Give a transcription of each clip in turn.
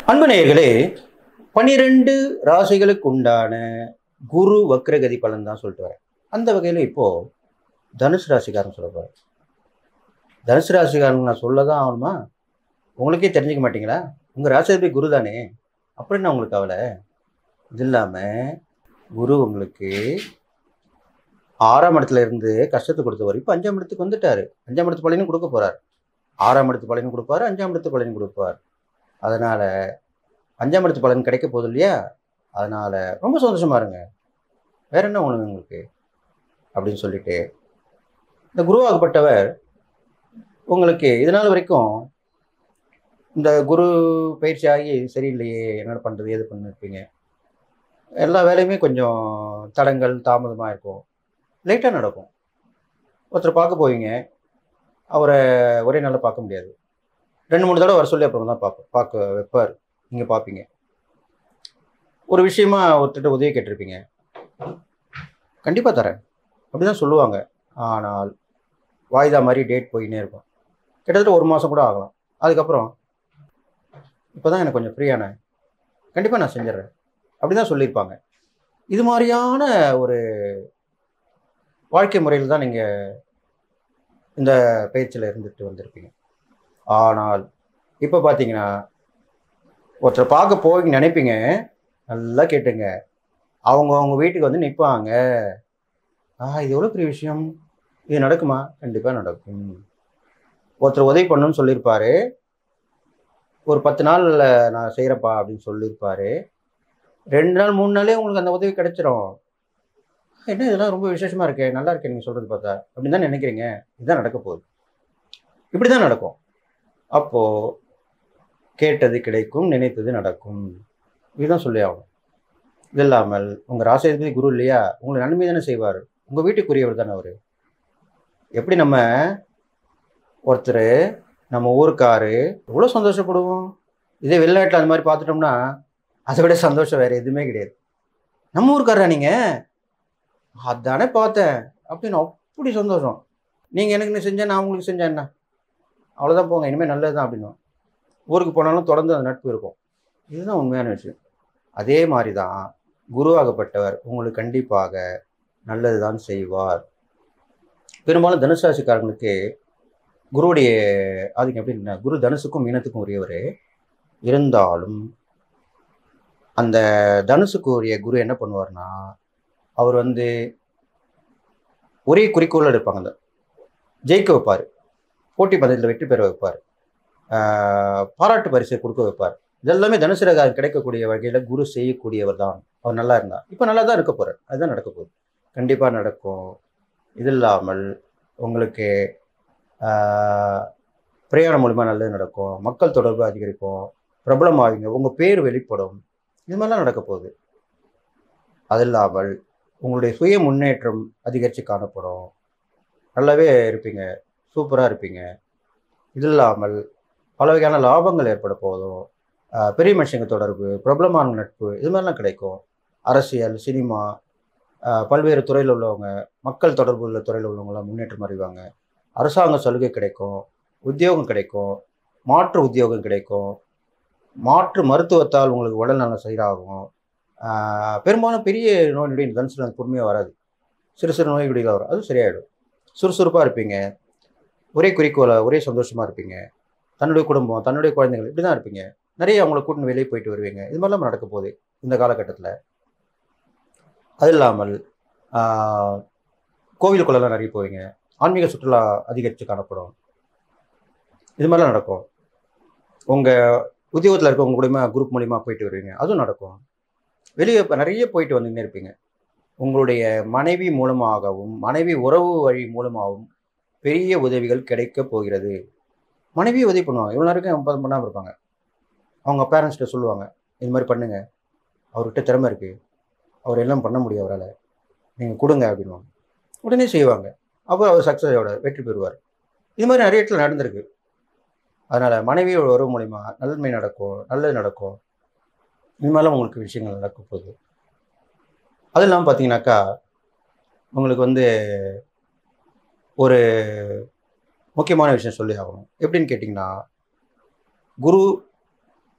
அன்பு நேயர்களே, 12 ராசிகளுக்கு உண்டான குரு வக்ரகதி பலன் தான் சொல்லிட்டு வரேன். அந்த வகையில் இப்போ தனுசு ராசிக்காரன் சொல்ல போகிறேன். தனுசு ராசிக்காரன் நான் சொல்ல தான் ஆகணுமா? உங்களுக்கே தெரிஞ்சுக்க மாட்டீங்களா? உங்கள் ராசிபதி குரு தானே, அப்புறம் என்ன உங்களுக்கு கவலை? இது இல்லாமல் குரு உங்களுக்கு 6ஆம் இடத்துல இருந்து கஷ்டத்தை கொடுத்தவர் இப்போ 5ஆம் இடத்துக்கு வந்துட்டார். 5ஆம் இடத்து பலனும் கொடுக்க போகிறார். 6ஆம் இடத்து பலனும் கொடுப்பார், 5ஆம் இடத்து பலனும் கொடுப்பார். அதனால் 5ஆம் இடத்து பலன் கிடைக்க போகுது இல்லையா? அதனால் ரொம்ப சந்தோஷமாக இருங்க. வேற என்ன ஒன்று உங்களுக்கு அப்படின்னு சொல்லிட்டு, இந்த குருவாகப்பட்டவர் உங்களுக்கு இதனால் வரைக்கும் இந்த குரு பயிற்சி ஆகி சரியில்லையே, என்ன பண்ணுறது, எது பண்ணிருப்பீங்க, எல்லா வேலையுமே கொஞ்சம் தடங்கள் தாமதமாக இருக்கும், லேட்டாக நடக்கும். ஒருத்தர் பார்க்க போவீங்க, அவரை ஒரே நாளில் பார்க்க முடியாது. 2-3 தடவை வர சொல்லி அப்புறம் தான் பார்க்க வைப்பார். நீங்கள் பார்ப்பீங்க. ஒரு விஷயமா ஒருத்தர் உதவி கேட்டிருப்பீங்க, கண்டிப்பாக தரேன் அப்படி தான் சொல்லுவாங்க. ஆனால் வாய்தா மாதிரி டேட் போயின்னே இருக்கும். கிட்டத்தட்ட 1 மாதம் கூட ஆகலாம். அதுக்கப்புறம் இப்போ தான் எனக்கு கொஞ்சம் ஃப்ரீயானேன், கண்டிப்பாக நான் செஞ்சிடறேன் அப்படி தான் சொல்லியிருப்பாங்க. இது மாதிரியான ஒரு வாழ்க்கை முறையில் தான் நீங்கள் இந்த பயிற்சியில் இருந்துட்டு வந்திருப்பீங்க. ஆனால் இப்போ பார்த்தீங்கன்னா, ஒருத்தரை பார்க்க போய் நினைப்பீங்க, நல்லா கேட்டுங்க, அவங்க வீட்டுக்கு வந்து நிற்பாங்க. இது எவ்வளோ பெரிய விஷயம், இது நடக்குமா? கண்டிப்பாக நடக்கும். ஒருத்தர் உதவி பண்ணணும்னு சொல்லியிருப்பாரு, ஒரு 10 நாளில் நான் செய்கிறப்பா அப்படின்னு சொல்லியிருப்பாரு. 2 நாள் 3 நாளே உங்களுக்கு அந்த உதவி கிடைச்சிரும். என்ன இதெல்லாம் ரொம்ப விசேஷமாக இருக்கே, நல்லா இருக்கே நீங்கள் சொல்கிறது பார்த்தா அப்படின்னு தான் நினைக்கிறீங்க. இதுதான் நடக்க போகுது. இப்படி தான் நடக்கும். அப்போது கேட்டது கிடைக்கும், நினைத்தது நடக்கும். இதுதான் சொல்லி ஆகணும். இது இல்லாமல் உங்கள் ராசிபதி குரு இல்லையா, உங்களை நன்மை தானே செய்வார். உங்கள் வீட்டுக்குரியவர் தானே அவர். எப்படி நம்ம ஒருத்தர் நம்ம ஊருக்காரு எவ்வளோ சந்தோஷப்படுவோம். இதே வெளிநாட்டில் அந்த மாதிரி பார்த்துட்டோம்னா அதை விட சந்தோஷம் வேறு எதுவுமே கிடையாது. நம்ம ஊருக்காரா நீங்கள், அதானே பார்த்தேன் அப்படின்னு அப்படி சந்தோஷம். நீங்கள் எனக்கு செஞ்சேன், நான் உங்களுக்கு செஞ்சேன், என்ன அவ்வளோதான், போங்க இனிமேல் நல்லது தான் அப்படின்னும். ஊருக்கு போனாலும் தொடர்ந்து அந்த நட்பு இருக்கும். இதுதான் உண்மையான விஷயம். அதே மாதிரி தான் குருவாகப்பட்டவர் உங்களுக்கு கண்டிப்பாக நல்லது தான் செய்வார். பெரும்பாலும் தனுசு ராசிக்காரங்களுக்கு குருவுடைய ஆதிக்கம் எப்படின்னா, குரு தனுசுக்கும் மீனத்துக்கும் உரியவர் இருந்தாலும் அந்த தனுசுக்கு உரிய குரு என்ன பண்ணுவார்னா, அவர் வந்து ஒரே குறிக்கோள் எடுப்பாங்க, அந்த ஜெயிக்க வைப்பார், போட்டி பந்தயத்தில் வெற்றி பெற வைப்பார், பாராட்டு பரிசை கொடுக்க வைப்பார். இதெல்லாமே தனுசு ராசிக்கு கிடைக்கக்கூடிய வகையில் குரு செய்யக்கூடியவர் தான். அவர் நல்லா இருந்தார். இப்போ நல்லா தான் இருக்க போகிறார். அதுதான் நடக்க போகுது, கண்டிப்பாக நடக்கும். இது இல்லாமல் உங்களுக்கு பிரயாணம் மூலிமா நல்லது நடக்கும், மக்கள் தொடர்பு அதிகரிக்கும், பிரபலமாவீங்க, உங்கள் பேர் வெளிப்படும். இது மாதிரிலாம் நடக்க போகுது. அது இல்லாமல் உங்களுடைய சுய முன்னேற்றம் அதிகரித்து காணப்படும். நல்லாவே இருப்பீங்க, சூப்பராக இருப்பீங்க. இது இல்லாமல் பல வகையான லாபங்கள் ஏற்பட போதும். பெரிய மனுஷங்க தொடர்பு, பிரபலமான நட்பு, இது மாதிரிலாம் கிடைக்கும். அரசியல், சினிமா, பல்வேறு துறையில் உள்ளவங்க, மக்கள் தொடர்பு உள்ள துறையில் உள்ளவங்களாம் முன்னேற்றம் அறிவாங்க. அரசாங்க சலுகை கிடைக்கும், உத்தியோகம் கிடைக்கும், மாற்று உத்தியோகம் கிடைக்கும், மாற்று மருத்துவத்தால் உங்களுக்கு உடல் நலம் சீராகும். பெரும்பாலும் பெரிய நோய் நொடி தனுசுல பொறுமையாக வராது. சிறு சிறு நோய் நொடிகள் வரும், அது சரியாயிடும். சுறுசுறுப்பாக இருப்பீங்க, ஒரே குறிக்கோளை, ஒரே சந்தோஷமாக இருப்பீங்க. தன்னுடைய குடும்பம், தன்னுடைய குழந்தைகள் இப்படி தான் இருப்பீங்க. நிறைய அவங்கள கூட்டின்னு வெளியே போயிட்டு வருவீங்க. இது மாதிரிலாம் நடக்க போகுது இந்த காலகட்டத்தில். அது இல்லாமல் கோவிலுக்குள்ளெல்லாம் நிறைய போவீங்க, ஆன்மீக சுற்றுலா அதிகரித்து காணப்படும். இது மாதிரிலாம் நடக்கும். உங்கள் உத்தியோகத்தில் இருக்கவங்க கூடயுமே குரூப் மூலிமா போயிட்டு வருவீங்க, அதுவும் நடக்கும். வெளியே இப்போ நிறைய போயிட்டு வந்துன்னே இருப்பீங்க. உங்களுடைய மனைவி மூலமாகவும், மனைவி உறவு வழி மூலமாகவும் பெரிய உதவிகள் கிடைக்க போகிறது. மனைவியை உதவி பண்ணுவாங்க. இவ்வளோ நேரம் பண்ணாமல் இருப்பாங்க. அவங்க பேரண்ட்ஸ்கிட்ட சொல்லுவாங்க, இது மாதிரி பண்ணுங்க, அவர்கிட்ட திறமை இருக்குது, அவர் எல்லாம் பண்ண முடியும், அவரால், நீங்கள் கொடுங்க அப்படின்வாங்க. உடனே செய்வாங்க. அப்போ அவர் சக்ஸஸோட வெற்றி பெறுவார். இது மாதிரி நிறைய இடத்துல நடந்திருக்கு. அதனால் மனைவியோட உறவு மூலிமா நன்மை நடக்கும், நல்லது நடக்கும். இது மாதிரிலாம் உங்களுக்கு விஷயங்கள் நடக்க போகுது. அது இல்லாமல் பார்த்தீங்கன்னாக்கா, உங்களுக்கு வந்து ஒரு முக்கியமான விஷயம் சொல்லி ஆகணும். எப்படின்னு கேட்டிங்கன்னா, குரு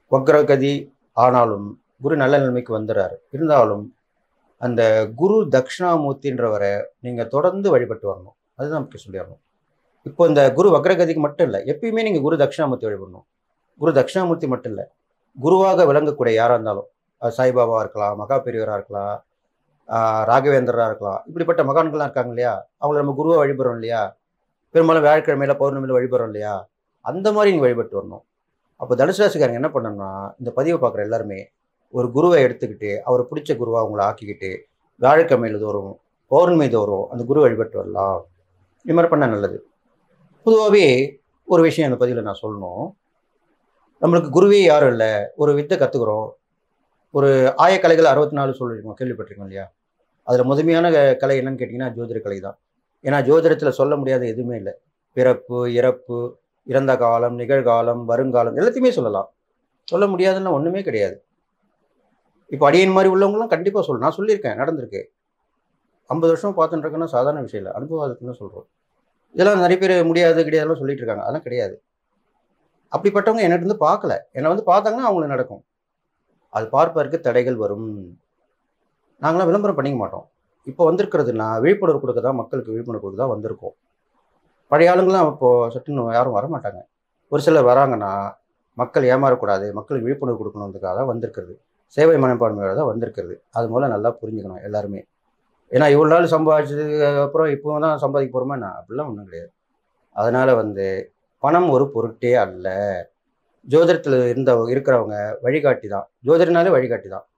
வக்ரகதி ஆனாலும் குரு நல்ல நிலைமைக்கு வந்துடுறாரு. இருந்தாலும் அந்த குரு தட்சிணாமூர்த்தின்றவரை நீங்கள் தொடர்ந்து வழிபட்டு வரணும். அதுதான் நமக்கு சொல்லிடணும். இப்போ இந்த குரு வக்ரகதிக்கு மட்டும் இல்லை, எப்பயுமே நீங்கள் குரு தட்சிணாமூர்த்தி வழிபடணும். குரு தட்சிணாமூர்த்தி மட்டும் இல்லை, குருவாக விளங்கக்கூடிய யாராக இருந்தாலும், சாய்பாபாவாக இருக்கலாம், மகா பெரியவராக இருக்கலாம், ராகவேந்திரராக இருக்கலாம், இப்படிப்பட்ட மகான்கள்லாம் இருக்காங்க இல்லையா, அவங்கள நம்ம குருவாக வழிபடுறோம் இல்லையா, பெரும்பாலும் வியாழக்கிழமையில பௌர்ணமியில் வழிபடுறோம் இல்லையா, அந்த மாதிரி நீங்கள் வழிபட்டு வரணும். அப்போ தனுசு ராசிக்காரங்க என்ன பண்ணணும்னா, இந்த பதிவை பார்க்குற எல்லாருமே ஒரு குருவை எடுத்துக்கிட்டு அவரை பிடிச்ச குருவாக அவங்கள ஆக்கிக்கிட்டு வியாழக்கிழமையில் தோறும் பௌர்ணமி தோறும் அந்த குரு வழிபட்டு வரலாம். இது மாதிரி பண்ணால் நல்லது. பொதுவாகவே ஒரு விஷயம் அந்த பதிவில் நான் சொல்லணும். நம்மளுக்கு குருவே யாரும் இல்லை, ஒரு வித்தை கற்றுக்குறோம். ஒரு ஆயக்கலைகள் 64 சொல்லியிருக்கோம், கேள்விப்பட்டிருக்கோம் இல்லையா. அதில் முதன்மையான கலை என்னன்னு கேட்டிங்கன்னா ஜோதிட கலை தான். ஏன்னா ஜோதிடத்தில் சொல்ல முடியாத எதுவுமே இல்லை. பிறப்பு, இறப்பு, இறந்த காலம், நிகழ்காலம், வருங்காலம் எல்லாத்தையுமே சொல்லலாம். சொல்ல முடியாதுன்னா ஒன்றுமே கிடையாது. இப்போ அடியன் மாதிரி உள்ளவங்களும் கண்டிப்பாக சொல்லணும். நான் சொல்லியிருக்கேன், நடந்திருக்கு. 50 வருஷம் பார்த்துட்டு இருக்கேன்னா சாதாரண விஷயம் இல்லை, அனுபவத்துக்குன்னு சொல்கிறோம். இதெல்லாம் நிறைய பேர் முடியாது கிடையாதுலாம் சொல்லிட்டு இருக்காங்க. அதெல்லாம் கிடையாது. அப்படிப்பட்டவங்க என்னட்டு வந்து பார்க்கல, என்னை வந்து பார்த்தாங்கன்னா அவங்களுக்கு நடக்கும். அது பார்ப்பதற்கு தடைகள் வரும். நாங்களாம் விளம்பரம் பண்ணிக்க மாட்டோம். இப்போ வந்திருக்கிறதுனா விழிப்புணர்வு கொடுக்க தான், மக்களுக்கு விழிப்புணர்வு கொடுக்க தான் வந்திருக்கோம். பழைய ஆளுங்களாம் இப்போது சட்டுன்னு யாரும் வரமாட்டாங்க. ஒரு சிலர் வராங்கன்னா மக்கள் ஏமாறக்கூடாது, மக்களுக்கு விழிப்புணர்வு கொடுக்கணுன்றதுக்காக தான் வந்திருக்கிறது. சேவை மனப்பான்மையோட தான் வந்திருக்கிறது. அது மூலம் நல்லா புரிஞ்சுக்கணும் எல்லாருமே. ஏன்னா இவ்வளோ நாள் சம்பாதிச்சதுக்கு அப்புறம் இப்போ தான் சம்பாதிக்க போகிறோமா, நான் அப்படிலாம் ஒன்றும் கிடையாது. அதனால் பணம் ஒரு பொருட்டே அல்ல. ஜோதிடத்தில் இருக்கிறவங்க வழிகாட்டி தான். ஜோதிடனாலே வழிகாட்டி தான்.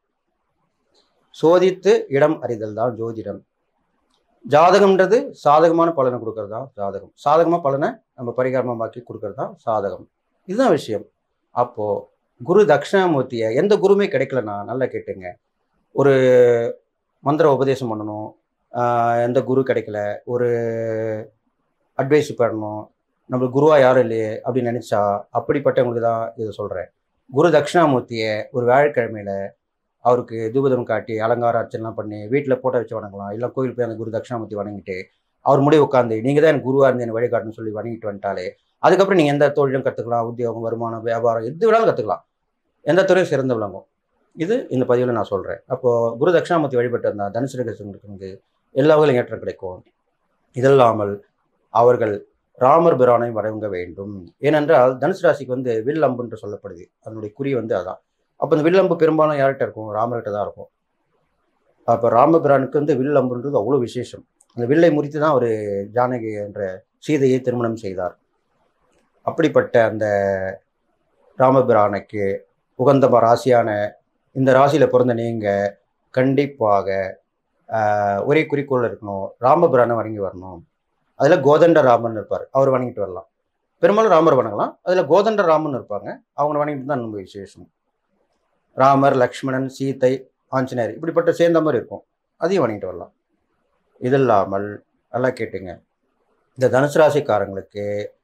சோதித்து இடம் அறிதல் தான் ஜோதிடம். ஜாதகம்ன்றது சாதகமான பலனை கொடுக்கறது தான் ஜாதகம். சாதகமாக பலனை நம்ம பரிகாரமாக்கி கொடுக்கறது தான் சாதகம். இதுதான் விஷயம். அப்போது குரு தட்சிணாமூர்த்தியை எந்த குருமே கிடைக்கலன்னா நல்லா கேட்டுங்க. ஒரு மந்திர உபதேசம் பண்ணணும், எந்த குரு கிடைக்கல, ஒரு அட்வைஸ் பண்ணணும், நம்மளுக்கு குருவாக யாரும் இல்லையே அப்படின்னு நினச்சா அப்படிப்பட்டவங்களுக்கு தான் இதை சொல்கிறேன். குரு தட்சிணாமூர்த்தியை ஒரு வியாழக்கிழமையில் அவருக்கு தூபதம் காட்டி அலங்கார அர்ச்சனைலாம் பண்ணி வீட்டில் போட்டோ வச்சு வணங்கலாம். இல்லை கோயில் போய் அந்த குரு தட்சிணாமூர்த்தி வணங்கிட்டு அவர் முடிவு உட்காந்து நீங்கள் தான் எனக்கு குருவாக இருந்து எனக்கு வழிகாட்டுன்னு சொல்லி வணங்கிட்டு வந்துட்டாலே அதுக்கப்புறம் நீங்கள் எந்த தொழிலும் கற்றுக்கலாம். உத்தியோகம், வருமானம், வியாபாரம் எது வேணாலும் கற்றுக்கலாம். எந்த துறையும் சிறந்து விளங்கும். இது இந்த பதிவில் நான் சொல்கிறேன். அப்போது குரு தட்சிணாமூர்த்தி வழிபட்டு இருந்தால் தனுசு ராசிக்கு எல்லா வகையிலும் ஏற்றம் கிடைக்கும். இதல்லாமல் அவர்கள் ராமர் பிரானை வணங்க வேண்டும். ஏனென்றால் தனுசு ராசிக்கு வில் அம்புன்று சொல்லப்படுது. அதனுடைய குறி அதான். அப்போ இந்த வில் அம்பு பெரும்பாலும் யார்கிட்ட இருக்கும்? ராமர்கிட்ட தான் இருக்கும். அப்போ ராமபிரானுக்கு வில் அம்புன்றது அவ்வளோ விசேஷம். அந்த வில்லை முறித்து தான் அவர் ஜானகி என்ற சீதையை திருமணம் செய்தார். அப்படிப்பட்ட அந்த ராமபிரானுக்கு உகந்த ராசியான இந்த ராசியில் பிறந்த நீங்கள் கண்டிப்பாக ஒரே குறிக்கோள் இருக்கணும். ராமபிரானை வணங்கி வரணும். அதில் கோதண்ட ராமன் இருப்பார், அவர் வணங்கிட்டு வரலாம். பெரும்பாலும் ராமர் வணங்கலாம். அதில் கோதண்ட ராமன் இருப்பாங்க, அவங்க வணங்கிட்டு தான் ரொம்ப விசேஷம். ராமர், லக்ஷ்மணன், சீதை, ஆஞ்சநேயர் இப்படிப்பட்ட சேர்ந்த மாதிரி இருக்கும், அதையும் வணங்கிட்டு வரலாம். இது இல்லாமல் நல்லா கேட்டுங்க, இந்த தனுசு ராசிக்காரங்களுக்கு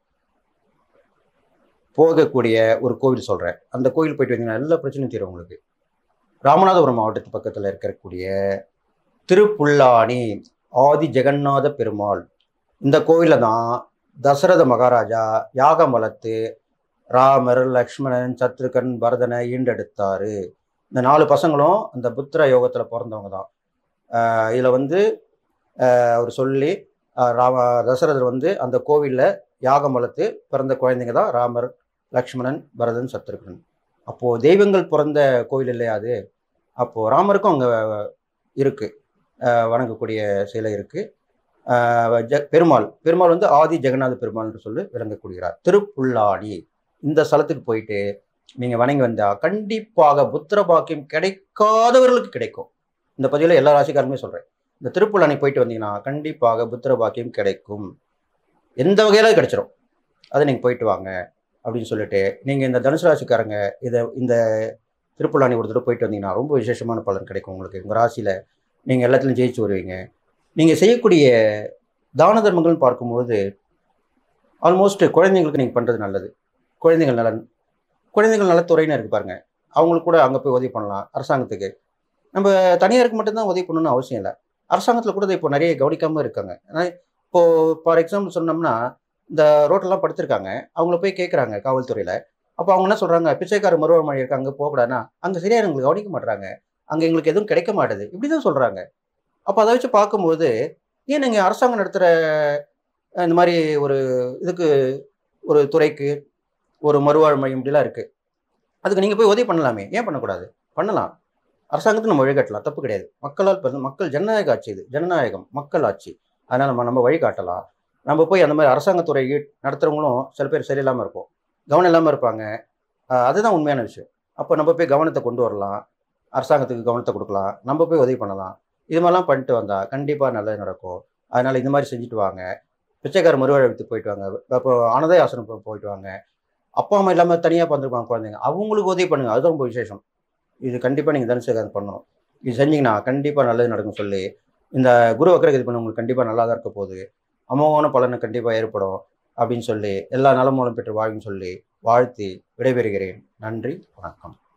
போகக்கூடிய ஒரு கோவில் சொல்கிறேன். அந்த கோவில் போயிட்டு வந்தீங்கன்னா எல்லா பிரச்சனையும் தீரும் உங்களுக்கு. ராமநாதபுரம் மாவட்டத்து பக்கத்தில் இருக்கக்கூடிய திருப்புல்லானி ஆதி ஜெகநாத பெருமாள், இந்த கோவிலில் தான் தசரத மகாராஜா யாகம் வளர்த்து ராமர், லக்ஷ்மணன், சத்ருகன், பரதனை ஈண்டெடுத்தார். இந்த 4 பசங்களும் அந்த புத்திர யோகத்தில் பிறந்தவங்க தான். இதில் அவர் சொல்லி தசரதர் அந்த கோவிலில் யாகம் வளர்த்து பிறந்த குழந்தைங்க தான் ராமர், லக்ஷ்மணன், பரதன், சத்ருகன். அப்போது தெய்வங்கள் பிறந்த கோவில் இல்லையா அது? அப்போது ராமருக்கும் அங்கே இருக்குது, வணங்கக்கூடிய சிலை இருக்குது. பெருமாள் ஆதி ஜெகநாத பெருமாள் என்று சொல்லி விளங்கக்கூடியார். திருப்புல்லானி இந்த ஸ்தலத்துக்கு போயிட்டு நீங்கள் வணங்கி வந்தால் கண்டிப்பாக புத்திர பாக்கியம் கிடைக்காதவர்களுக்கு கிடைக்கும். இந்த பதிவில் எல்லா ராசிக்காரருமே சொல்கிறேன். இந்த திருப்புல்லானி போயிட்டு வந்தீங்கன்னா கண்டிப்பாக புத்திர பாக்கியம் கிடைக்கும். எந்த வகையில கிடைச்சிடும், அதை நீங்கள் போயிட்டு வாங்க அப்படின்னு சொல்லிட்டு நீங்கள் இந்த தனுசு ராசிக்காரங்க இந்த திருப்புல்லானி ஒரு தடவை போயிட்டு வந்தீங்கன்னா ரொம்ப விசேஷமான பலன் கிடைக்கும் உங்களுக்கு. உங்கள் ராசியில் நீங்கள் எல்லாத்துலையும் ஜெயிச்சு வருவீங்க. நீங்கள் செய்யக்கூடிய தான தர்மங்கள்னு பார்க்கும்போது ஆல்மோஸ்ட் குழந்தைங்களுக்கு நீங்கள் பண்ணுறது நல்லது. குழந்தைகள் நலத்துறைன்னு இருக்குது பாருங்கள், அவங்களுக்கு கூட அங்கே போய் உதவி பண்ணலாம். அரசாங்கத்துக்கு நம்ம தனியாருக்கு மட்டும்தான் உதவி பண்ணணும்னு அவசியம் இல்லை. அரசாங்கத்தில் கூட இப்போ நிறைய கவனிக்காமல் இருக்காங்க. இப்போது ஃபார் எக்ஸாம்பிள் சொன்னோம்னா, இந்த ரோட்டெல்லாம் படுத்திருக்காங்க, அவங்கள போய் கேட்குறாங்க காவல்துறையில், அப்போ அவங்க என்ன சொல்கிறாங்க, பிச்சைக்கார மருவமனை இருக்கு அங்கே போகக்கூடாதுன்னா, அங்கே சரியாக எங்களுக்கு கவனிக்க மாட்றாங்க, அங்கே எங்களுக்கு எதுவும் கிடைக்க மாட்டுது, இப்படி தான் சொல்கிறாங்க. அப்போ அதை வச்சு பார்க்கும்போது, ஏன் நீங்கள் அரசாங்கம் நடத்துகிற இந்த மாதிரி ஒரு இதுக்கு, ஒரு துறைக்கு, ஒரு மறுவாழ்வு மையம் இப்படிலாம் இருக்குது, அதுக்கு நீங்கள் போய் உதவி பண்ணலாமே, ஏன் பண்ணக்கூடாது? பண்ணலாம். அரசாங்கத்தை நம்ம வழிகாட்டலாம், தப்பு கிடையாது. மக்களால் மக்கள் ஜனநாயக ஆட்சி இது, ஜனநாயகம் மக்கள் ஆட்சி. அதனால் நம்ம வழிகாட்டலாம். நம்ம போய் அந்த மாதிரி அரசாங்கத்துறை நடத்துகிறவங்களும் சில பேர் சரியில்லாமல் இருக்கும், கவனம் இல்லாமல் இருப்பாங்க. அதுதான் உண்மையான விஷயம். அப்போ நம்ம போய் கவனத்தை கொண்டு வரலாம், அரசாங்கத்துக்கு கவனத்தை கொடுக்கலாம், நம்ம போய் உதவி பண்ணலாம். இது மாதிரிலாம் பண்ணிட்டு வந்தால் கண்டிப்பாக நல்லது நடக்கும். அதனால் இந்த மாதிரி செஞ்சுட்டு வாங்க. பிச்சைக்கார மறுவாழ்வுக்கு போயிட்டு வாங்க. அப்போ அனாதை ஆசிரமம் போயிட்டு வாங்க. அப்பா அம்மா இல்லாமல் தனியாக பார்த்துருப்பாங்க குழந்தைங்க, அவங்களுக்கு உதவி பண்ணுங்க, அதுதான் ரொம்ப விசேஷம். இது கண்டிப்பாக நீங்கள் தனுஷேகரன் பண்ணணும். இது செஞ்சீங்கன்னா கண்டிப்பாக நல்லது நடக்கும் சொல்லி, இந்த குரு வக்கரகதி பண்ண உங்களுக்கு கண்டிப்பாக நல்லா தான் இருக்க போகுது. அமோகமான பலனை கண்டிப்பாக ஏற்படும் அப்படின்னு சொல்லி, எல்லா நலமும் பெற்று வாழ்ன்னு சொல்லி வாழ்த்தி விடைபெறுகிறேன். நன்றி, வணக்கம்.